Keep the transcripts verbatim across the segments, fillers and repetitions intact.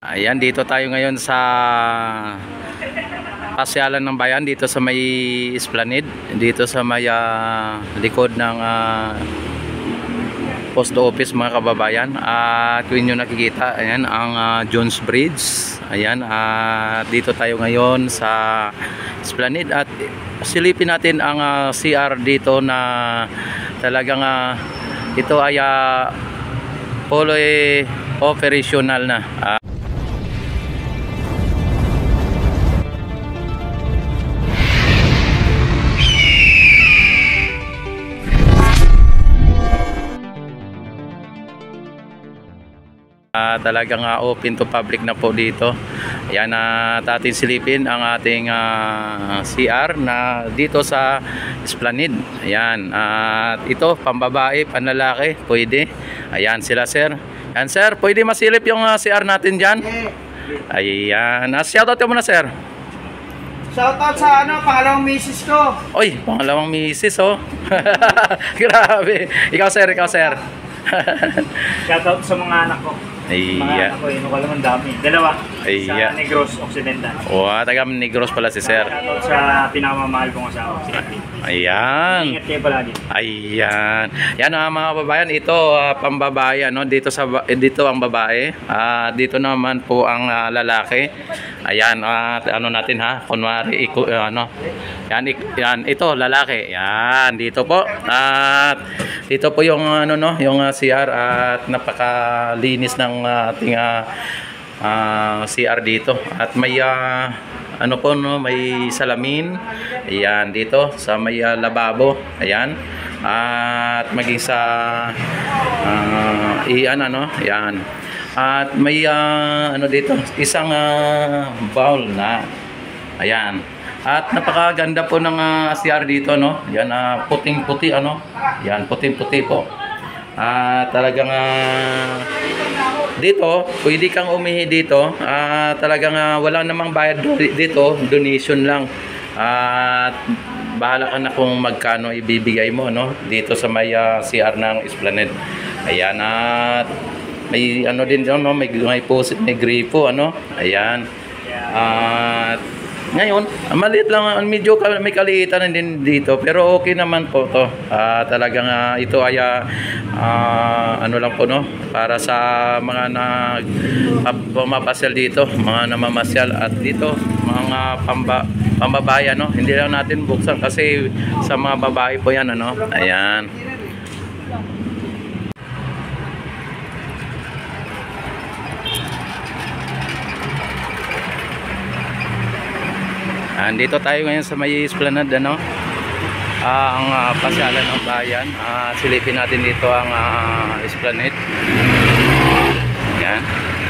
Ayan, dito tayo ngayon sa pasyalan ng bayan dito sa may Esplanade, dito sa may uh, likod ng uh, post office mga kababayan. At uh, kung inyo nakikita, ayan ang uh, Jones Bridge. Ayan, at uh, dito tayo ngayon sa Esplanade at silipin natin ang uh, C R dito na talagang uh, ito ay uh, fully operational na. Uh, Uh, talagang uh, open to public na po dito. Ayan, uh, ating silipin ang ating uh, C R na dito sa Esplanade. Ayan, at uh, ito pambabae, panlalaki, pwede. Ayan sila sir. Ayan sir, pwede masilip yung uh, C R natin dyan. Ayan, uh, shoutout mo na sir. Shoutout sa ano, pangalawang misis ko. Oy, pangalawang misis oh. Grabe. Ikaw sir, ikaw sir. Shoutout sa mga anak ko. Iya. Mga anak ko, yun ko lang ang dami. Dalawa. Iya. Sa Negros Occidental. O, oh, taga Negros pala si sir. Shoutout sa pinakamamahal kong asawa, si Ate. Ayan. Ingat kayo palagi. Ayan. Yan uh, mga babayan, ito uh, pambabae ano, dito sa eh, dito ang babae. Uh, dito naman po ang uh, lalaki. Ayan, uh, ano natin ha, kunwari iko, uh, ano. Yan, yan ito lalaki. Yan, dito po. At dito po yung ano no, yung uh, C R at napakalinis ng uh, ating uh, uh, C R dito. At may uh, ano po no, may salamin. Ayan, dito sa may uh, lababo. Ayan. At maging sa uh, iyan ano, ayan. At may uh, ano dito, isang uh, bowl na. Ayan. At napakaganda po ng uh, C R dito no. Yan uh, puting-puti ano. Yan, puting-puti po. At uh, talagang uh, dito, pwede kang umihi dito. Uh, talagang uh, wala namang bayad dito, donation lang. At uh, bahala ka na kung magkano ibibigay mo no dito sa may uh, C R ng Esplanade. Ayan, at may ano din no, may may posit, may gripo ano. Ayan. At uh, ngayon, maliit lang, medyo may kaliitan din dito, pero okay naman po to. Uh, talagang uh, ito ay uh, ano lang po no, para sa mga na pumapasyal dito, mga namamasyal at dito mga pamba, pambabayan no. Hindi lang natin buksan kasi sa mga babae po yan ano. Ayan. Andito tayo ngayon sa may Esplanade ano, uh, ang uh, pasyalan ng bayan. Uh, silipin natin dito ang uh, Esplanade. Yan.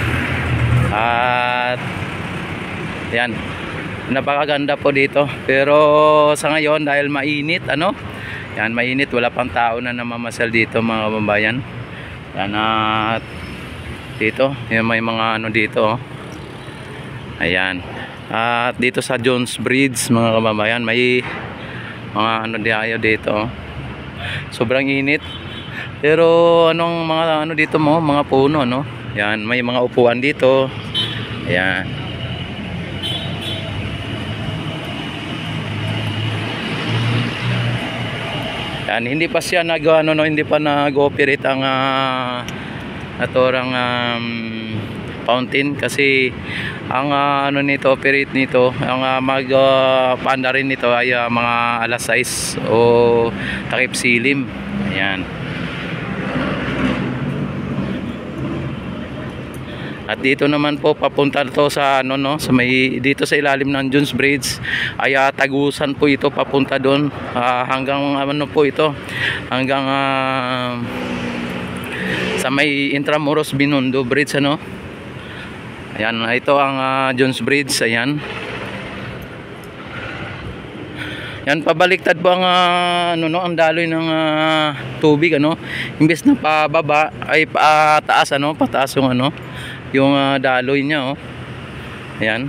At yan, napakaganda po dito. Pero sa ngayon dahil mainit ano, yan mainit, wala pang tao na namamasyal dito mga kababayan. Yan, at dito, yan may mga ano dito oh. Ayan. At dito sa Jones Bridge mga kababayan, may mga ano diayo dito. Sobrang init. Pero anong mga ano dito mo, mga puno no. Yan, may mga upuan dito. Ayan. Yan, hindi pa siya nag ano no, hindi pa nag-operate ang uh, naturang um, fountain kasi ang uh, ano nito, operate nito, ang uh, mag uh, paanda rin nito ay uh, mga alas sais o takip silim. Ayan. At dito naman po papunta to sa ano no, sa may dito sa ilalim ng Jones Bridge ay uh, tagusan po ito papunta doon uh, hanggang ano po ito hanggang uh, sa may Intramuros Binondo Bridge ano. Ayan, ito ang uh, Jones Bridge. Ayan. Yan, pabaliktad po ang uh, ano no, ang daloy ng uh, tubig ano. Imbes na pababa ay pataas ano, pataas yung ano, yung uh, daloy niya oh. Ayan.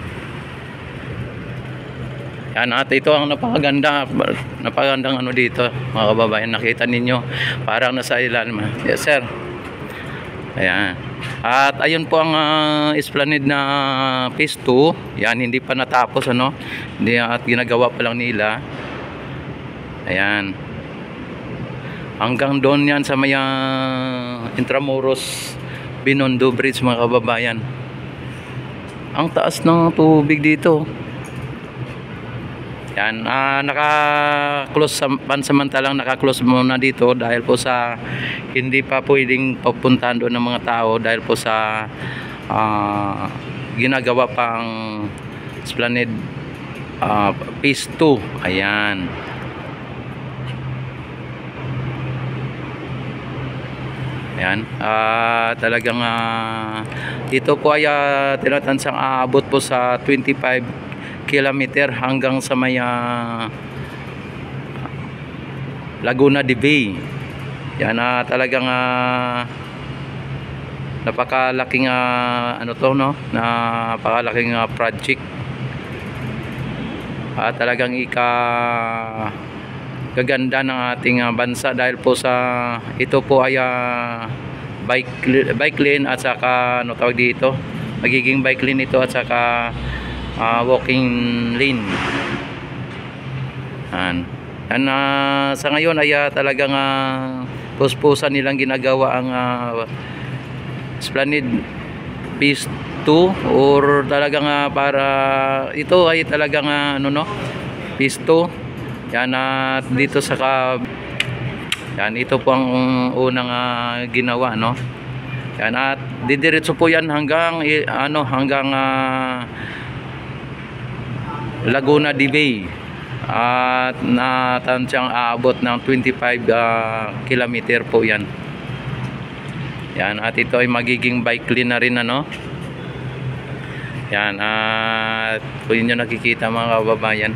Yan, at ito ang napakaganda, napakagandang ano dito mga kababayan. Nakita ninyo, parang nasa ilalim. Yes sir. Ayan. At ayun po ang uh, Esplanade na phase two. Yan, hindi pa natapos ano. Hindi, at ginagawa pa lang nila. Ayan. Hanggang doon yan sa may uh, Intramuros Binondo Bridge mga kababayan. Ang taas ng tubig dito. Yan, uh, naka-close pansamantalang naka-close muna dito dahil po sa hindi pa pwedeng papuntahan doon ng mga tao dahil po sa uh, ginagawa pang Esplanade uh, phase two. Ayan. Ayan, uh, talagang uh, ito po ay uh, tinatansang aabot po sa twenty-five kilometer hanggang sa may uh, Laguna de Bay. Yan na uh, talagang uh, napakalaking uh, ano to no, napakalaking uh, project. Uh, talagang ika kaganda ng ating uh, bansa dahil po sa ito po ay uh, bike bike lane at saka ano tawag dito, magiging bike lane ito at saka Uh, walking lane. Yan. And, uh, sa ngayon ay uh, talagang uh, puspusan nilang ginagawa ang uh, Esplanade phase two or talagang uh, para ito ay talagang uh, ano no phase two. Yan at uh, dito sa ka, yan ito po ang unang uh, ginawa no. Yan at didiretso po yan hanggang ano hanggang uh, Laguna de Bay at natansyang aabot ng twenty-five uh, kilometer po yan. Yan at ito ay magiging bike lane na rin ano. Yan at kung yun yung nakikita mga kababayan.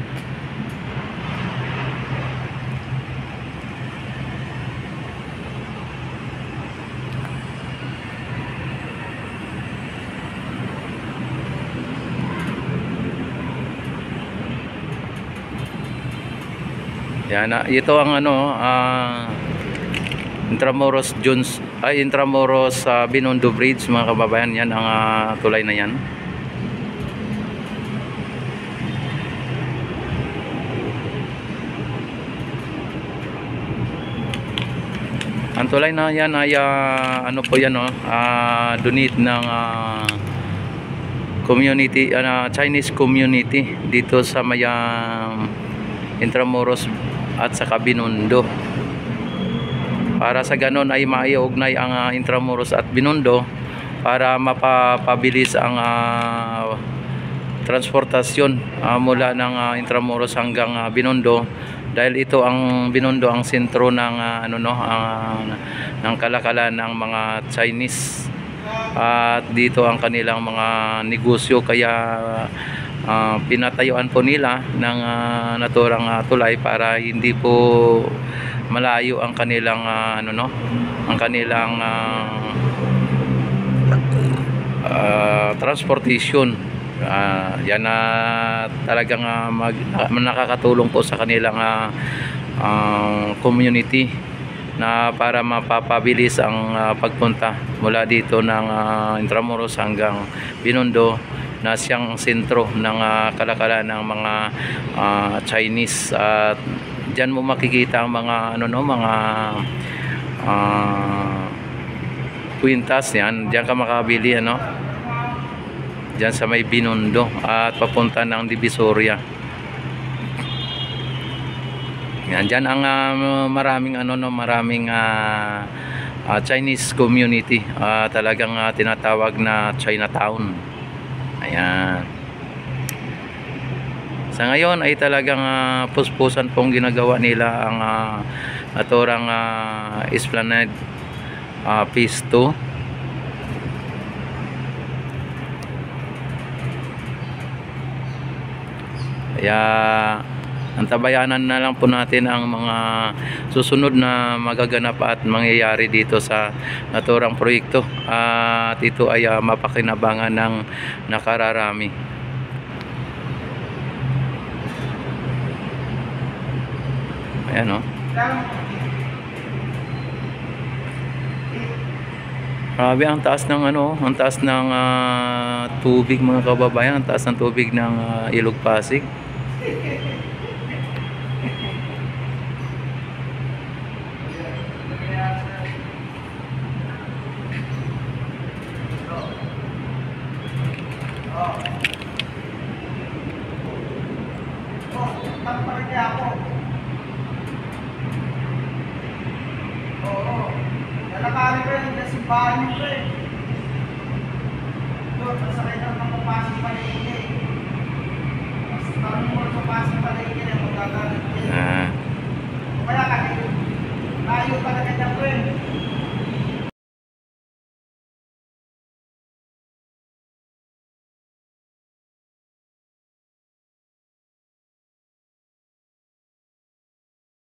Yan, uh, ito ang ano uh, Intramuros Jones ay Intramuros uh, Binondo Bridge mga kababayan. Yan ang uh, tulay na yan. Ang tulay na yan ay uh, ano po yan no, uh, donate ng uh, community uh, Chinese community dito sa may uh, Intramuros at saka Binondo. Para sa ganon ay maiugnay ang uh, Intramuros at Binondo para mapapabilis ang uh, transportasyon uh, mula ng uh, Intramuros hanggang uh, Binondo dahil ito ang Binondo ang sentro ng uh, ano no uh, ng kalakalan ng mga Chinese at dito ang kanilang mga negosyo kaya Uh, pinatayuan po nila ng uh, naturang uh, tulay para hindi po malayo ang kanilang uh, ano no ang kanilang uh, uh, transportation. Uh, yan na uh, talagang uh, mag, uh, nakakatulong po sa kanilang uh, uh, community na para mapapabilis ang uh, pagpunta mula dito ng uh, Intramuros hanggang Binondo na siyang sentro ng uh, kalakalan ng mga uh, Chinese at diyan mo makikita ang mga ano no mga uh, kwintas yan, diyan ka makabili ano diyan sa may Binondo at papunta ng Divisoria. Yan diyan ang uh, maraming ano no maraming uh, uh, Chinese community uh, talagang uh, tinatawag na Chinatown. Ayan. Sa ngayon ay talagang uh, puspusan pong ginagawa nila ang uh, naturang uh, Esplanade uh, phase two. Kaya antabayanan na lang po natin ang mga susunod na magaganap at mangyayari dito sa naturang proyekto at ito ay uh, mapakinabangan ng nakararami. Ayan o. Grabe ang taas ng ano, ang taas ng ah, tubig mga kababayan, ang taas ng tubig ng ah, Ilog Pasig. Oh, tamparin ako. Oo. Lalakarin ko yun, yung simbahan nyo ko eh. Doon, masakay na magpapasok palengke. Mas parang mo magpapasok palengke na magagalit ko eh. Ah, Kaya kasi, layo talaga dyan ko eh.